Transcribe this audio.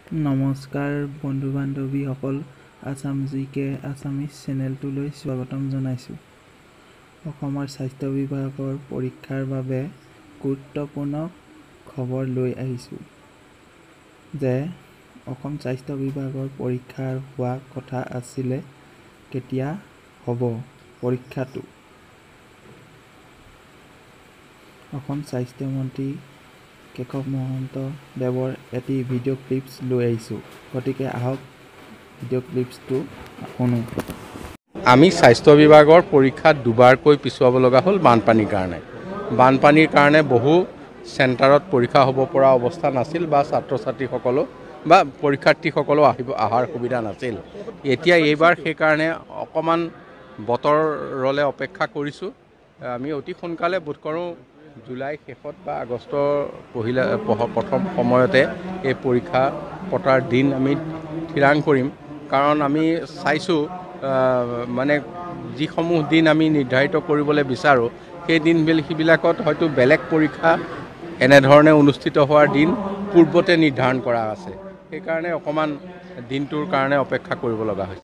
নমস্কাৰ বন্ধু বান্ধৱীসকল, আছাম জিকে আছামিজ চেনেলটোলৈ স্বাগতম জনাইছোঁ। অসমৰ স্বাস্থ্য বিভাগৰ পৰীক্ষাৰ বাবে গুৰুত্বপূৰ্ণ খবৰ লৈ আহিছোঁ যে অসম স্বাস্থ্য বিভাগৰ পৰীক্ষা হোৱা কথা আছিলে। কেতিয়া হ'ব পৰীক্ষাটো? অসম স্বাস্থ্যমন্ত্ৰী কেশৱ মহন্ত দেৱৰ এটি ভিডিঅ' ক্লিপছ লৈ আহিছোঁ। গতিকে আহক ভিডিঅ' ক্লিপছটো শুনো। আমি স্বাস্থ্য বিভাগৰ পৰীক্ষা দুবাৰকৈ পিছুৱাব লগা হ'ল বানপানীৰ কাৰণে বহু চেণ্টাৰত পৰীক্ষা হ'ব পৰা অৱস্থা নাছিল বা ছাত্ৰ ছাত্ৰীসকলো বা পৰীক্ষাৰ্থীসকলো অহাৰ সুবিধা নাছিল। এতিয়া এইবাৰ সেইকাৰণে অকণমান বতৰলৈ অপেক্ষা কৰিছোঁ। আমি অতি সোনকালে বোধ কৰোঁ জুলাই শেষত বা আগষ্টৰ প্ৰথম সময়তে এই পৰীক্ষা পতাৰ দিন আমি থিৰাং কৰিম। কাৰণ আমি চাইছোঁ মানে যিসমূহ দিন আমি নিৰ্ধাৰিত কৰিবলৈ বিচাৰোঁ সেই দিনবিলাকত হয়তো বেলেগ পৰীক্ষা এনেধৰণে অনুষ্ঠিত হোৱাৰ দিন পূৰ্বতে নিৰ্ধাৰণ কৰা আছে। সেইকাৰণে অকণমান দিনটোৰ কাৰণে অপেক্ষা কৰিব লগা হৈছে।